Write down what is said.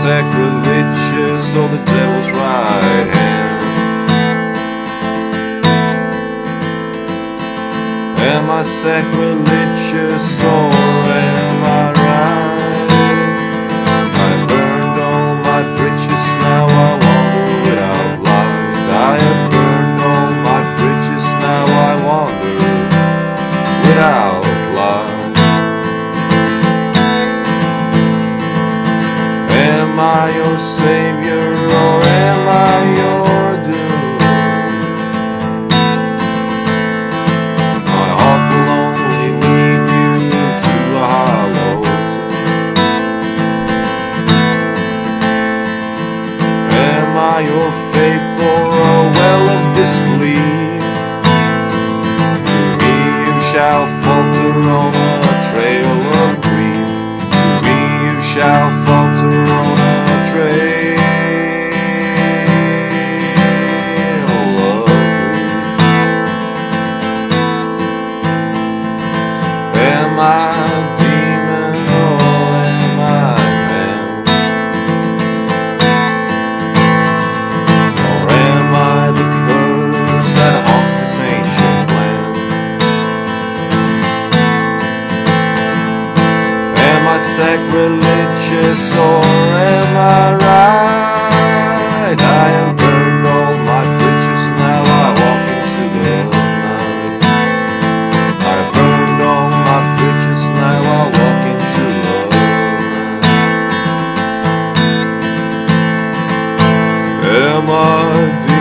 sacrilegious or the devil's right hand? Am I sacrilegious or am I right? I burned all my bridges, now I wander without light. I have burned all my bridges, now I wander without light. Am I your savior or am I your doom? My heart will only lead you to a hollow tomb. Am I your faith or a well of disbelief? To me you shall falter on a trail of grief. To me you shall falter on a trail of grief. Am I a demon or am I man? Or am I the curse that haunts this ancient land? Am I sacrilegious or am I right? I have burned all my bridges, now I walk into the night. I have burned all my bridges, now I walk into the night. Am I